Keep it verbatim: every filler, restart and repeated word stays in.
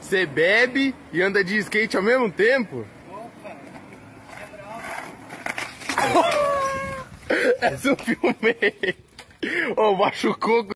Você bebe e anda de skate ao mesmo tempo? Opa, é bravo. Essa eu filmei. Ô, machucou.